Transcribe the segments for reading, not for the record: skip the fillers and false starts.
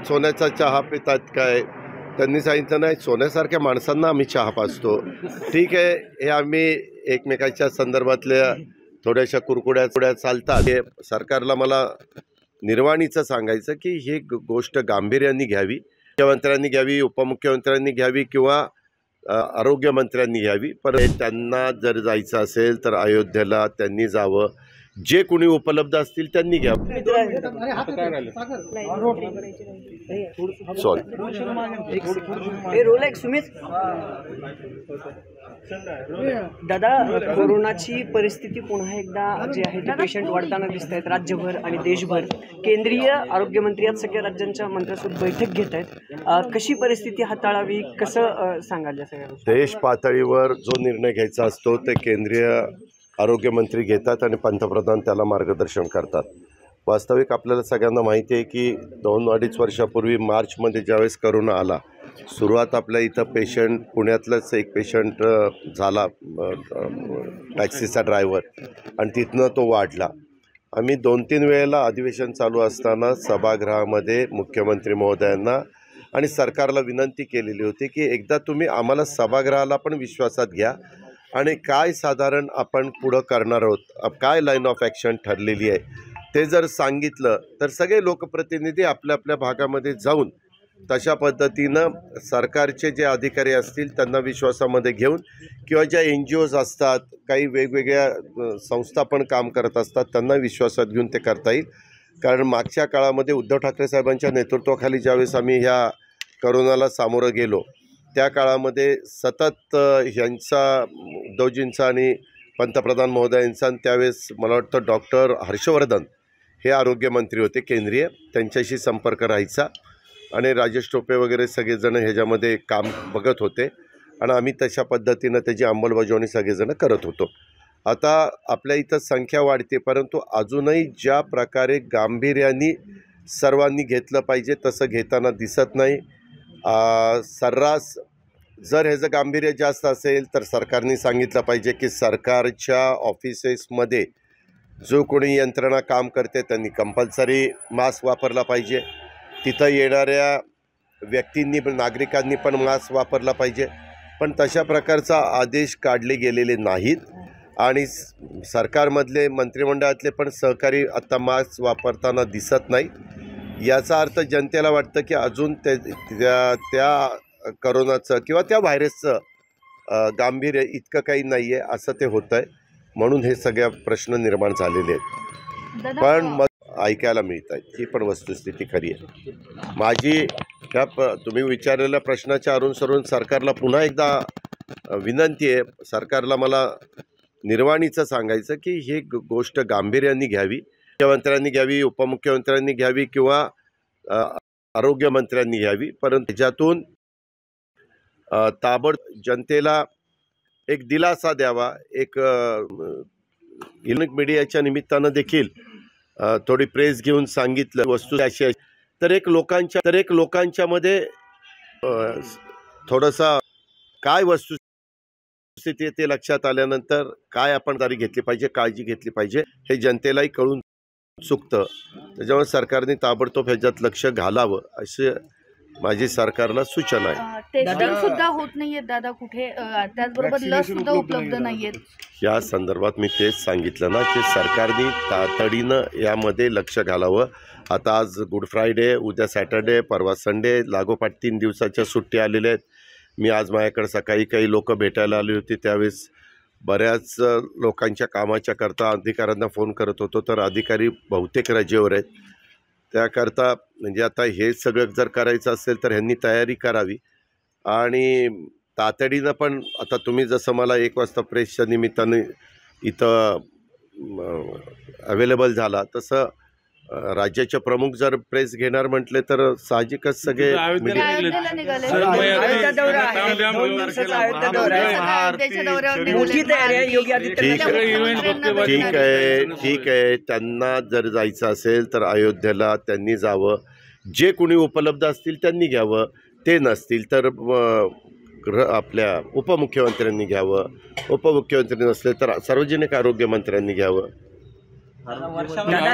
सोन्याचा चहा पितात काय? त्यांनी सांगितलं नाही, सोन्यासारख्या माणसांना आम्ही चहा पाजतो. ठीक आहे, हे आम्ही एकमेकांच्या संदर्भातल्या थोड्याशा कुरकुड्या चालतात. हे सरकारला मला निर्वाणीचं सांगायचं की ही गोष्ट गांभीर्याने घ्यावी. मुख्यमंत्र्यांनी घ्यावी, उपमुख्यमंत्र्यांनी घ्यावी किंवा आरोग्यमंत्र्यांनी घ्यावी. पण त्यांना जर जायचं असेल तर अयोध्येला त्यांनी जावं. जे कोणी उपलब्ध असतील त्यांनी घ्यावं. दादा, कोरोनाची परिस्थिती पुन्हा एकदा जी आहे ती पेशंट वाढताना दिसत आहेत राज्यभर आणि देशभर. केंद्रीय आरोग्यमंत्री आज सगळ्या राज्यांच्या मंत्र्यांसोबत बैठक घेत आहेत. कशी परिस्थिती हाताळावी, कसं सांगाल या सगळ्या गोष्टी? देश पातळीवर जो निर्णय घ्यायचा असतो ते केंद्रीय आरोग्यमंत्री घेतात आणि पंतप्रधान त्याला मार्गदर्शन करतात. वास्तविक आपल्याला सगळ्यांना माहिती आहे की 2-2.5 वर्षापूर्वी मार्चमध्ये ज्यावेळेस करोना आला, सुरुवात आपल्या इथं पेशंट पुण्यातलंच एक पेशंट झाला, टॅक्सीचा ड्रायव्हर, आणि तिथनं तो वाढला. आम्ही 2-3 वेळेला अधिवेशन चालू असताना सभागृहामध्ये मुख्यमंत्री महोदयांना आणि सरकारला विनंती केलेली होती की एकदा तुम्ही आम्हाला सभागृहाला पण विश्वासात घ्या आणि काय साधारण आपण पुढं करणार आहोत, काय लाईन ऑफ ॲक्शन ठरलेली आहे ते जर सांगितलं तर सगळे लोकप्रतिनिधी आपल्या आपल्या भागामध्ये जाऊन तशा पद्धतीनं सरकारचे जे अधिकारी असतील त्यांना विश्वासामध्ये घेऊन किंवा ज्या NGOज असतात, काही वेगवेगळ्या संस्था पण काम करत असतात, त्यांना विश्वासात घेऊन ते करता येईल. कारण मागच्या काळामध्ये उद्धव ठाकरे साहेबांच्या नेतृत्वाखाली ज्यावेळेस आम्ही ह्या करोनाला सामोरं गेलो त्या काळामध्ये सतत ह्यांचा, उद्धवजींचा आणि पंतप्रधान महोदयांचा, त्यावेळेस मला वाटतं डॉक्टर हर्षवर्धन हे आरोग्यमंत्री होते केंद्रीय, त्यांच्याशी संपर्क राहायचा आणि राजेश टोपे वगैरे सगळेजण ह्याच्यामध्ये काम बघत होते आणि आम्ही तशा पद्धतीनं त्याची अंमलबजावणी सगळेजण करत होतो. आता आपल्या इथं संख्या वाढते, परंतु अजूनही ज्या प्रकारे गांभीर्याने सर्वांनी घेतलं पाहिजे तसं घेताना दिसत नाही. सर्रास जर ह्याचं गांभीर्य जास्त असेल तर सरकारने सांगितलं पाहिजे की सरकारच्या ऑफिसेसमध्ये जो कोणी यंत्रणा काम करते त्यांनी कंपल्सरी मास्क वापरला पाहिजे. तिथं येणाऱ्या व्यक्तींनी, नागरिकांनी पण मास्क वापरला पाहिजे. पण तशा प्रकारचा आदेश काढले गेलेले नाहीत आणि सरकारमधले, मंत्रिमंडळातले पण सहकारी आता मास्क वापरताना दिसत नाही. याचा अर्थ जनतेला वाटतं की अजून त्या करोनाचं किंवा त्या व्हायरसचं गांभीर्य इतकं काही नाही आहे, असं ते होतं आहे. म्हणून हे सगळ्या प्रश्न निर्माण झालेले आहेत. पण मग ऐकायला मिळत आहेत, ही पण वस्तुस्थिती खरी आहे. माझी ह्या तुम्ही विचारलेल्या प्रश्नाच्या अनुसरून सरकारला पुन्हा एकदा विनंती आहे. सरकारला मला निर्वाणीचं सांगायचं की ही गोष्ट गांभीर्याने घ्यावी. मुख्यमंत्र्यांनी घ्यावी, उपमुख्यमंत्र्यांनी घ्यावी किंवा आरोग्यमंत्र्यांनी घ्यावी. परंतु त्याच्यातून ताबडतोब जनतेला एक दिलासा द्यावा. एक इलेक्ट्रॉनिक मीडियाच्या निमित्तानं देखील थोडी प्रेस घेऊन सांगितलं वस्तू अशी, तर एक लोकांच्यामध्ये थोडंसं काय वस्तुस्थिती ते लक्षात आल्यानंतर काय आपण दारी घेतली पाहिजे, काळजी घेतली पाहिजे हे जनतेलाही कळून चुकतं. त्याच्यामुळे सरकारने ताबडतोब ह्याच्यात लक्ष घालावं अशी माझी सरकारला सूचना आहे. टेस्टिंग सुद्धा होत नाहीये दादा कुठे, त्याचबरोबर लस सुद्धा उपलब्ध नाहीये. या संदर्भात मी तेच सांगितलं ना की सरकारने तातडीनं यामध्ये लक्ष घालावं. आता आज गुड फ्रायडे, उद्या सॅटर्डे, परवा संडे, लागोपाठ 3 दिवसाच्या सुट्टी आलेल्या आहेत. मी आज माझ्याकडे सकाळी काही लोक भेटायला आली होती, त्यावेळेस बऱ्याच लोकांच्या कामाच्या करता अधिकाऱ्यांना फोन करत होतो, तर अधिकारी बहुतेक रजेवर आहेत. त्याकरता म्हणजे आता हे सगळं जर करायचं असेल तर ह्यांनी तयारी करावी आणि तातडीनं. पण आता तुम्ही जसं मला 1 वाजता प्रेसच्या निमित्ताने इथं अवेलेबल झाला, तसं राज्याचे प्रमुख जर प्रेस घेणार म्हटले तर साहजिकच सगळे ठीक आहे. त्यांना जर जायचं असेल तर अयोध्येला त्यांनी जावं. जे कोणी उपलब्ध असतील त्यांनी घ्यावं. ते नसतील तर आपल्या उपमुख्यमंत्र्यांनी घ्यावं. उपमुख्यमंत्री नसले तर सार्वजनिक आरोग्य मंत्र्यांनी घ्यावं. दादा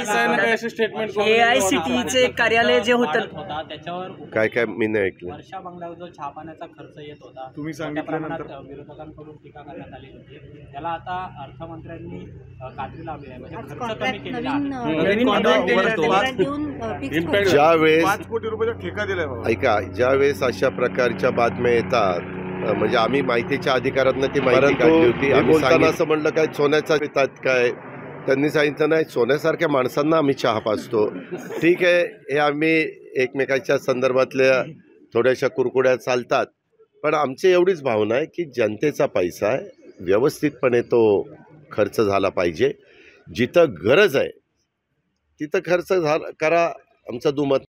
AICTEचे कार्यालय जे होतं त्याच्यावर काय काय मी नाही ऐकलं. वर्षा बंगल्यावर जो चहा पाण्याचा खर्च येत होता तुम्ही मोठ्या प्रमाणात सांगितल्यानंतर विरोधकांकडून टीका करण्यात आली होती. त्याला आता अर्थमंत्र्यांनी कात्री लावली आहे, म्हणजे खर्च कमी कॉन्ट्रॅक्ट केलेला नवीन आहे. नवीन contract देऊन fix करू. ज्या वेळेस 5 कोटी रुपयाचा ठेका दिलाय बाबा. ऐका, ज्यावेळेस अशा प्रकारच्या बातम्या येतात म्हणजे आम्ही माहितीच्या अधिकारातनं ती माहिती काढली होती. आम्ही बोलताना असं म्हणलं काय सोन्याचा पितात काय, त्यांनी सांगितलं नाही सोन्यासारख्या माणसांना आम्ही चहा पाजतो. ठीक आहे, हे आम्ही एकमेकाच्या संदर्भातल्या थोड्याशा कुरकुड्या चालतात, पण आमची एवढीच भावना आहे की जनतेचा पैसा आहे, व्यवस्थितपणे तो खर्च झाला पाहिजे. जिथं गरज आहे तिथं खर्च करा, आमचं दुमत